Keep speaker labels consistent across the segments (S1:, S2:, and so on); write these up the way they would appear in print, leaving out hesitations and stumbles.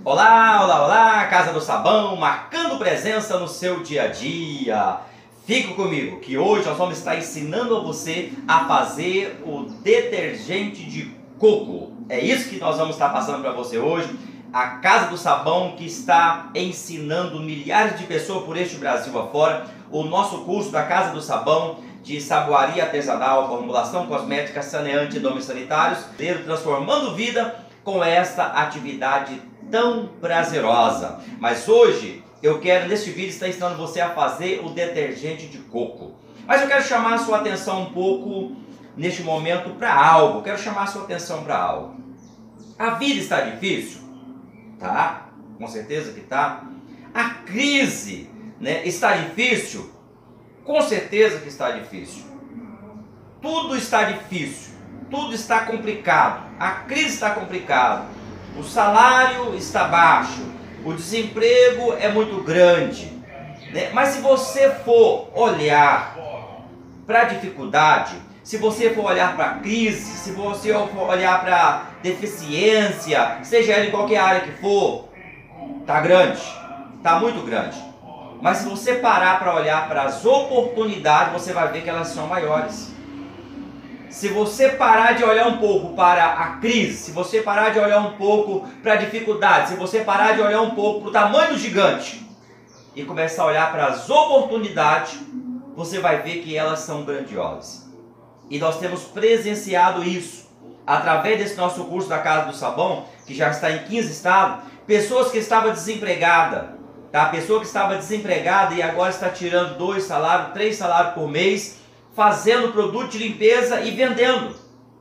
S1: Olá, olá, olá, Casa do Sabão, marcando presença no seu dia a dia. Fique comigo que hoje nós vamos estar ensinando a você a fazer o detergente de coco. É isso que nós vamos estar passando para você hoje. A Casa do Sabão que está ensinando milhares de pessoas por este Brasil afora. O nosso curso da Casa do Sabão de saboaria artesanal, formulação cosmética, saneante e domes sanitários, transformando vida com esta atividade tão prazerosa. Mas hoje eu quero neste vídeo estar ensinando você a fazer o detergente de coco. Mas eu quero chamar a sua atenção um pouco neste momento para algo. Quero chamar a sua atenção para algo. A vida está difícil? Tá, com certeza que tá. A crise, está difícil? Com certeza que está difícil. Tudo está difícil. Tudo está complicado. A crise está complicada. O salário está baixo, o desemprego é muito grande, Mas se você for olhar para a dificuldade, se você for olhar para a crise, se você for olhar para a deficiência, seja ela em qualquer área que for, está grande, está muito grande. Mas se você parar para olhar para as oportunidades, você vai ver que elas são maiores. Se você parar de olhar um pouco para a crise, se você parar de olhar um pouco para a dificuldade, se você parar de olhar um pouco para o tamanho do gigante e começar a olhar para as oportunidades, você vai ver que elas são grandiosas. E nós temos presenciado isso através desse nosso curso da Casa do Sabão, que já está em 15 estados, pessoas que estavam desempregadas, tá? Pessoa que estava desempregada e agora está tirando 2 salários, 3 salários por mês, fazendo produto de limpeza e vendendo.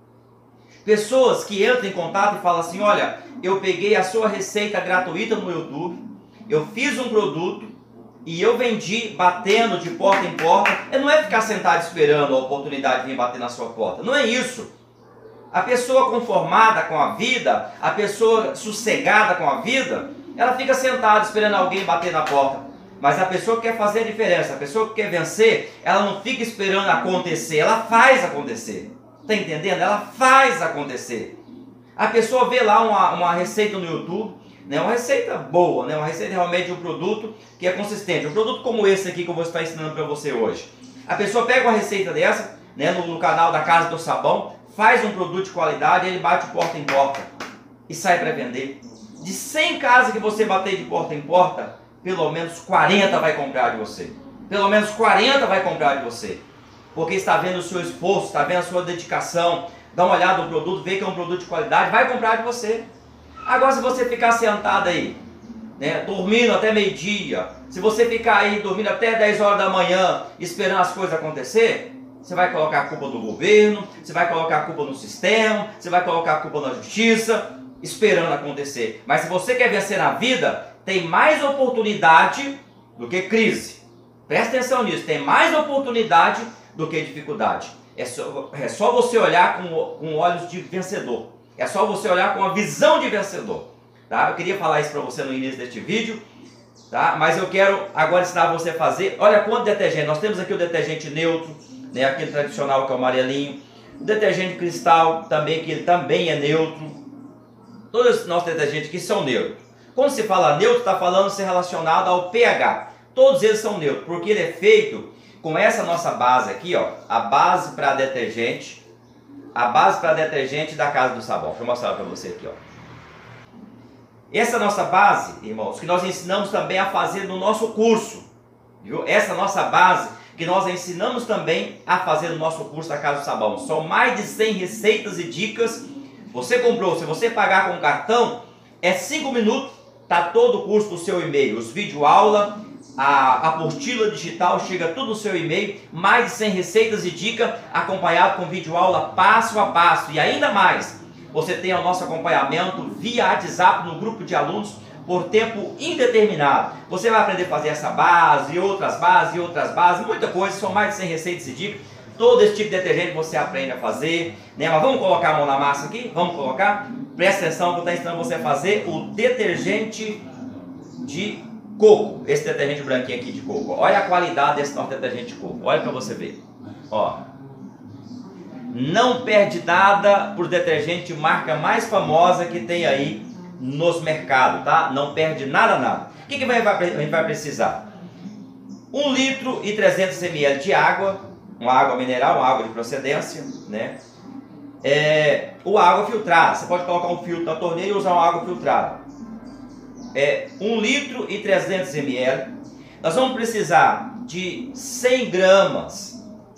S1: Pessoas que entram em contato e falam assim: olha, eu peguei a sua receita gratuita no YouTube, eu fiz um produto e eu vendi batendo de porta em porta. Não é ficar sentado esperando a oportunidade de vir bater na sua porta, não é isso. A pessoa conformada com a vida, a pessoa sossegada com a vida, ela fica sentada esperando alguém bater na porta. Mas a pessoa que quer fazer a diferença, a pessoa que quer vencer, ela não fica esperando acontecer, ela faz acontecer. Está entendendo? Ela faz acontecer. A pessoa vê lá uma receita no YouTube, uma receita boa, uma receita realmente de um produto que é consistente. Um produto como esse aqui que eu vou estar ensinando para você hoje. A pessoa pega uma receita dessa, no canal da Casa do Sabão, faz um produto de qualidade, ele bate porta em porta e sai para vender. De 100 casas que você bater de porta em porta, pelo menos 40 vai comprar de você. Pelo menos 40 vai comprar de você. Porque está vendo o seu esforço, está vendo a sua dedicação, dá uma olhada no produto, vê que é um produto de qualidade, vai comprar de você. Agora se você ficar sentado aí, dormindo até meio-dia, se você ficar aí dormindo até 10 horas da manhã, esperando as coisas acontecer, você vai colocar a culpa no governo, você vai colocar a culpa no sistema, você vai colocar a culpa na justiça, esperando acontecer. Mas se você quer vencer na vida, tem mais oportunidade do que crise. Presta atenção nisso, tem mais oportunidade do que dificuldade. É só você olhar com olhos de vencedor. É só você olhar com a visão de vencedor. Tá? Eu queria falar isso para você no início deste vídeo, tá? Mas eu quero agora ensinar você a fazer. Olha quanto detergente. Nós temos aqui o detergente neutro, aquele tradicional que é o amarelinho. O detergente cristal também, que ele também é neutro. Todos os nossos detergentes aqui são neutros. Quando se fala neutro, está falando se relacionado ao pH. Todos eles são neutros, porque ele é feito com essa nossa base aqui, ó, a base para detergente, da Casa do Sabão. Deixa eu mostrar para você aqui, ó. Essa nossa base, irmãos, que nós ensinamos também a fazer no nosso curso, viu? Essa nossa base que nós ensinamos também a fazer no nosso curso da Casa do Sabão. São mais de 100 receitas e dicas. Você comprou, se você pagar com cartão, é 5 minutos. Está todo o curso no seu e-mail, os videoaula, a apostila digital, chega tudo no seu e-mail, mais de 100 receitas e dicas, acompanhado com videoaula passo a passo. E ainda mais, você tem o nosso acompanhamento via WhatsApp no grupo de alunos por tempo indeterminado. Você vai aprender a fazer essa base, e outras bases, muita coisa, são mais de 100 receitas e dicas. Todo esse tipo de detergente você aprende a fazer, Mas vamos colocar a mão na massa aqui? Vamos colocar? Presta atenção que eu estou ensinando você a fazer o detergente de coco. Esse detergente branquinho aqui de coco. Olha a qualidade desse nosso detergente de coco. Olha para você ver. Ó. Não perde nada por detergente marca mais famosa que tem aí nos mercados, tá? Não perde nada. O que a gente vai precisar? 1 litro e 300 ml de água, uma água mineral, uma água de procedência, né? Ou água filtrada, você pode colocar um filtro na torneira e usar uma água filtrada. 1 litro e 300 ml. Nós vamos precisar de 100 gramas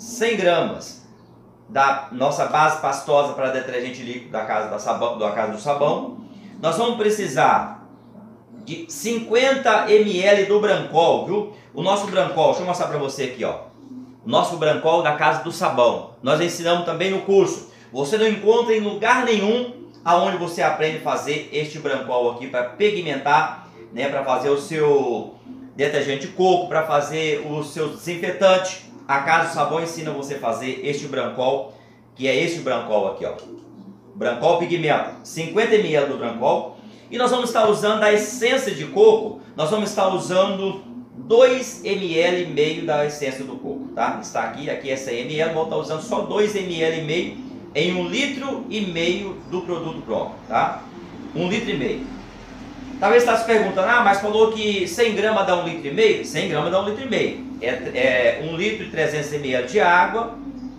S1: da nossa base pastosa para detergente líquido da Casa do Sabão. Nós vamos precisar de 50 ml do Brancol, viu? O nosso Brancol, deixa eu mostrar para você aqui, ó. O nosso Brancol da Casa do Sabão. Nós ensinamos também no curso. Você não encontra em lugar nenhum aonde você aprende a fazer este Brancol aqui para pigmentar, né? Para fazer o seu detergente de coco, para fazer o seu desinfetante. A Casa do Sabão ensina você a fazer este Brancol, que é este Brancol aqui, ó. Brancol pigmento, 50 ml do Brancol. E nós vamos estar usando a essência de coco, nós vamos estar usando 2,5 ml da essência do coco, tá? Está aqui é 100 ml, vou estar usando só 2,5 ml em 1,5 litro do produto pronto, tá? 1,5 litro. Talvez está se perguntando, mas falou que 100 gramas dá 1,5 litro? 100 gramas dá 1,5 litro. 1 litro e 300 ml de água,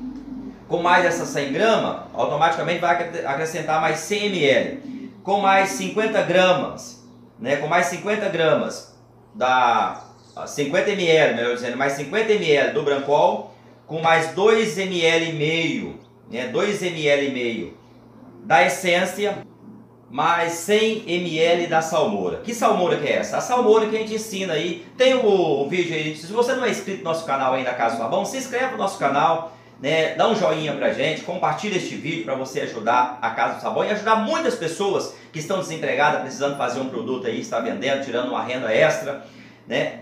S1: com mais essas 100 gramas, automaticamente vai acrescentar mais 100 ml. Com mais 50 gramas, né? Com mais 50 gramas da 50 ml, melhor dizendo, mais 50 ml do Brancol, com mais 2,5 ml, né? 2,5 ml da essência, mais 100 ml da salmoura. Que salmoura que é essa? A salmoura que a gente ensina aí. Tem o vídeo aí. Se você não é inscrito no nosso canal aí da Casa do Sabão, se inscreve no nosso canal, né? Dá um joinha pra gente, compartilha este vídeo para você ajudar a Casa do Sabão e ajudar muitas pessoas que estão desempregadas, precisando fazer um produto aí, está vendendo, tirando uma renda extra, né?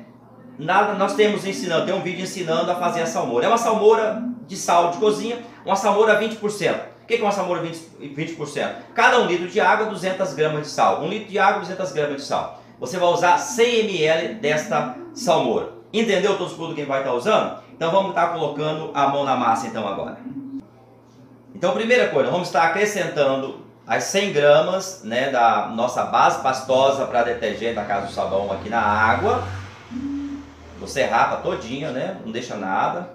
S1: Nós temos ensinando, tem um vídeo ensinando a fazer a salmoura. É uma salmoura de sal de cozinha, uma salmoura 20%. O que é uma salmoura 20%? Cada 1 litro de água, 200 gramas de sal. 1 litro de água, 200 gramas de sal. Você vai usar 100 ml desta salmoura. Entendeu todos os produtos que a gente vai estar usando? Então vamos estar colocando a mão na massa então agora. Então primeira coisa, vamos estar acrescentando as 100 gramas, né, da nossa base pastosa para detergente da Casa do Sabão aqui na água. Você rapa todinha, né? Não deixa nada.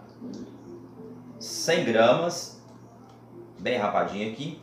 S1: 100 gramas. Bem rapadinho aqui.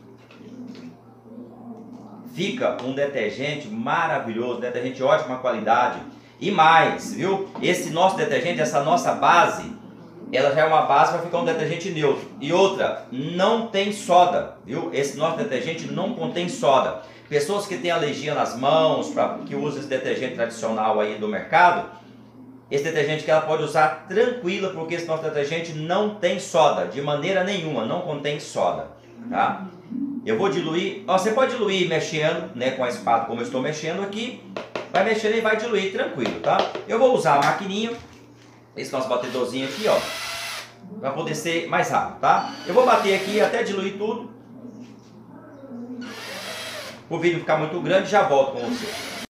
S1: Fica um detergente maravilhoso, detergente de ótima qualidade. E mais, viu? Esse nosso detergente, essa nossa base, ela já é uma base para ficar um detergente neutro. E outra, não tem soda, viu? Esse nosso detergente não contém soda. Pessoas que têm alergia nas mãos, que usam esse detergente tradicional aí do mercado, esse detergente que ela pode usar tranquila, porque esse nosso detergente não tem soda, de maneira nenhuma, não contém soda, tá? Eu vou diluir, você pode diluir mexendo, né, com a espada como eu estou mexendo aqui, vai mexendo e vai diluir tranquilo, tá? Eu vou usar a maquininha, esse nosso batedorzinho aqui, ó, para poder ser mais rápido, tá? Eu vou bater aqui até diluir tudo, o vídeo ficar muito grande, já volto com você.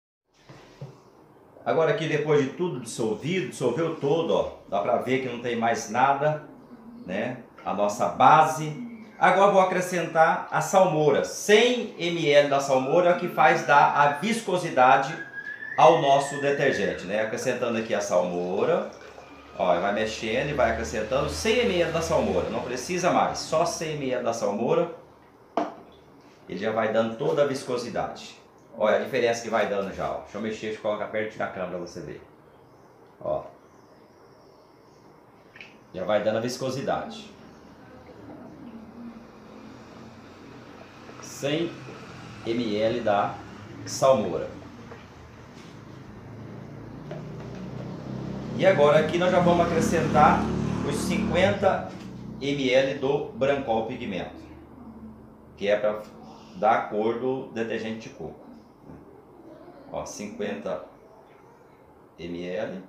S1: Agora aqui, depois de tudo dissolvido, dissolveu todo, ó, dá pra ver que não tem mais nada, né? A nossa base. Agora vou acrescentar a salmoura, 100 ml da salmoura, que faz dar a viscosidade ao nosso detergente, né? Acrescentando aqui a salmoura, ó, vai mexendo e vai acrescentando 100 ml da salmoura, não precisa mais, só 100 ml da salmoura, ele já vai dando toda a viscosidade. Olha a diferença que vai dando já, ó. Deixa eu mexer, deixa eu colocar perto da câmera para você ver. Ó. Já vai dando a viscosidade. 100 ml da salmoura. E agora aqui nós já vamos acrescentar os 50 ml do Brancol pigmento, que é para dar a cor do detergente de coco. Ó, 50 ml.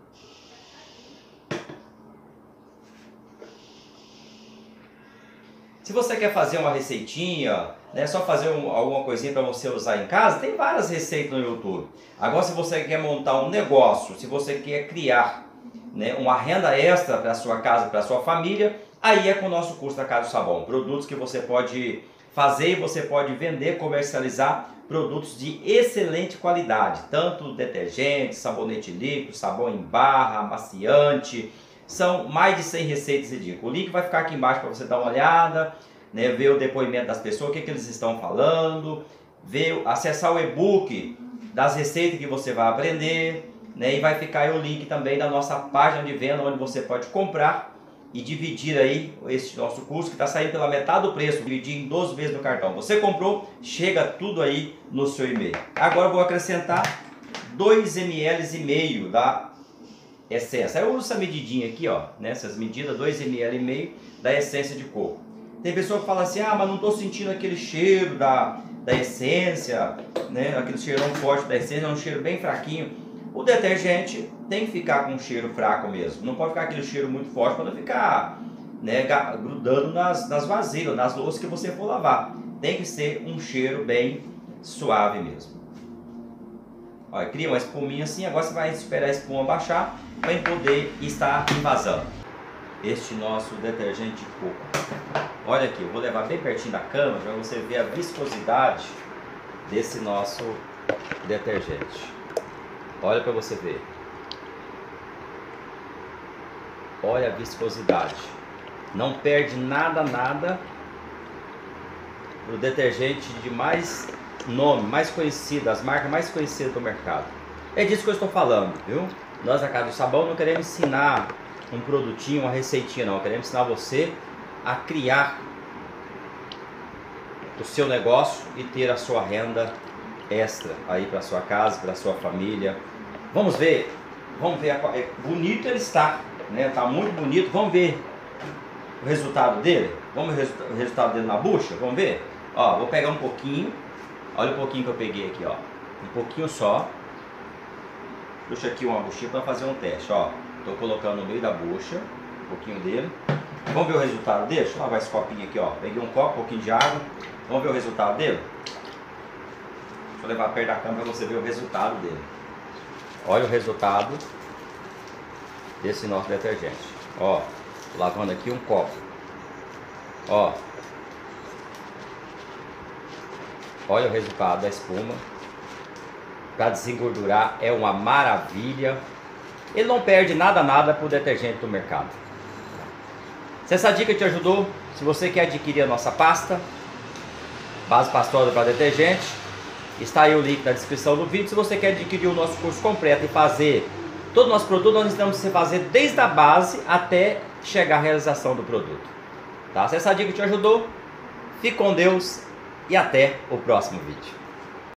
S1: Se você quer fazer uma receitinha, né, só fazer alguma coisinha para você usar em casa, tem várias receitas no YouTube. Agora, se você quer montar um negócio, se você quer criar, né, uma renda extra para sua casa, para sua família, aí é com o nosso curso da Casa do Sabão. Produtos que você pode fazer e você pode vender, comercializar produtos de excelente qualidade, tanto detergente, sabonete líquido, sabão em barra, amaciante. São mais de 100 receitas e dicas. O link vai ficar aqui embaixo para você dar uma olhada, né, ver o depoimento das pessoas, o que eles estão falando, acessar o e-book das receitas que você vai aprender, né, e vai ficar aí o link também da nossa página de venda, onde você pode comprar e dividir aí esse nosso curso, que está saindo pela metade do preço, dividir em 12 vezes no cartão. Você comprou, chega tudo aí no seu e-mail. Agora eu vou acrescentar 2,5 ml da essência. Eu uso essa medidinha aqui, ó, nessas medidas, 2,5 ml da essência de coco. Tem pessoa que fala assim, ah, mas não estou sentindo aquele cheiro da essência, né, aquele cheirão forte da essência, é um cheiro bem fraquinho. O detergente tem que ficar com um cheiro fraco mesmo, não pode ficar aquele cheiro muito forte para não ficar, né, grudando nas vasilhas, nas louças que você for lavar. Tem que ser um cheiro bem suave mesmo. Olha, cria uma espuminha assim, agora você vai esperar a espuma baixar para poder estar invasando este nosso detergente de coco. Olha aqui, eu vou levar bem pertinho da câmera para você ver a viscosidade desse nosso detergente. Olha para você ver. Olha a viscosidade. Não perde nada do detergente de mais nome, mais conhecido, as marcas mais conhecidas do mercado. É disso que eu estou falando, viu? Nós da Casa do Sabão não queremos ensinar um produtinho, uma receitinha não. Queremos ensinar você a criar o seu negócio e ter a sua renda extra aí para sua casa, para sua família. Vamos ver bonito ele está, né? Tá muito bonito. Vamos ver o resultado dele. Vamos ver o resultado dele na bucha. Vamos ver. Ó, vou pegar um pouquinho. Olha o pouquinho que eu peguei aqui, ó. Um pouquinho só. Puxa aqui uma buchinha para fazer um teste, ó. Tô colocando no meio da bucha um pouquinho dele. Vamos ver o resultado dele. Deixa eu lavar esse copinho aqui, ó. Peguei um copo, um pouquinho de água. Vamos ver o resultado dele. Deixa eu levar perto da câmera para você ver o resultado dele. Olha o resultado desse nosso detergente. Ó, lavando aqui um copo. Ó. Olha o resultado da espuma. Para desengordurar é uma maravilha. Ele não perde nada para o detergente do mercado. Se essa dica te ajudou, se você quer adquirir a nossa pasta, base pastosa para detergente, está aí o link na descrição do vídeo. Se você quer adquirir o nosso curso completo e fazer todo o nosso produto, nós ensinamos você a fazer desde a base até chegar à realização do produto. Tá? Se essa dica te ajudou, fique com Deus e até o próximo vídeo.